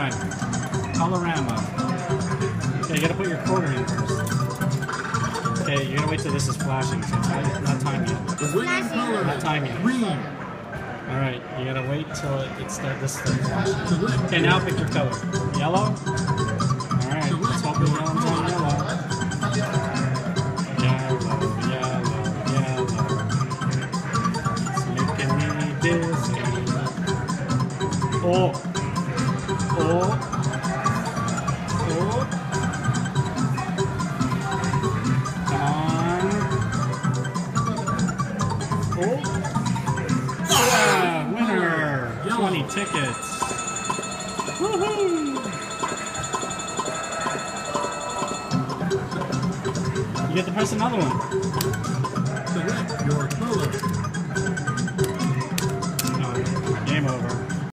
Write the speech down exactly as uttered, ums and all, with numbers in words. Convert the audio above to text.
time. Colorama. Okay, you gotta put your quarter in first. Okay, you're gonna wait till this is flashing, so it's not, not time yet. The winning color Not is time yet. green. Alright, you gotta wait till it, it start, this starts flashing. Okay, now pick your color. Yellow? Alright, let's hope the yellow's on yellow. Yellow, yellow, yellow. It's making me dizzy. Oh! Oh! Oh! Come on! Oh! Yeah! Winner! twenty tickets! Woohoo! You get to press another one. Select your color.